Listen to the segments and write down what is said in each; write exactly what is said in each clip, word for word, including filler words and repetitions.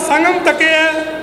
संगम तकिया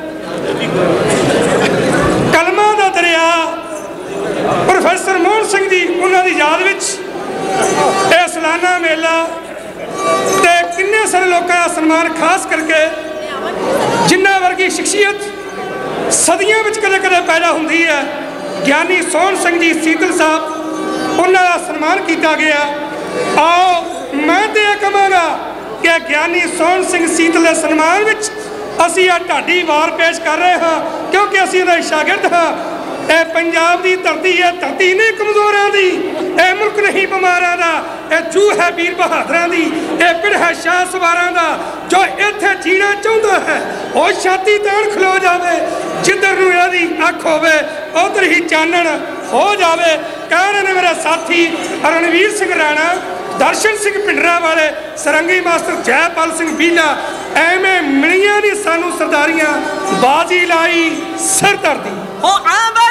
कलमां दा दरिया प्रोफैसर मोहन सिंह जी उन्हां दी याद विच यह सालाना मेला ते किन्ने सारे लोगों का सन्मान खास करके जिन्ना वर्गी शख्सियत सदियों में कदे कदे पैदा होंदी है ज्ञानी सोहन सिंह जी सीतल साहब उन्हां दा सन्मान किया गया। आओ मैं तो यह कहांगा कि ज्ञानी सोहन सिंह सीतल के सन्मान में असी आ ढाडी वार पेश कर रहे हाँ क्योंकि असी इहदे शागिर्द हाँ। यह पंजाब की धरती है, धरती नहीं कमजोरों की, यह मुल्क नहीं बीमारों का, यह जू है वीर बहादुर की, यह पिड़ है शाह सवारां का। जो इत्थे जीना चाहता है वह छाती ताण खलो जाए, जिधर नूं इहदी अख होवे उधर ही चानण हो जाए। कह रहे ने मेरे साथी रणवीर सिंह राणा, दर्शन सिंह पिंडरा वाले, सरंगी मास्टर जयपाल सिंह बीला, एवें मिलियां नहीं सानू सरदारियां, बाजी लाई सरदार दी। हो आंदा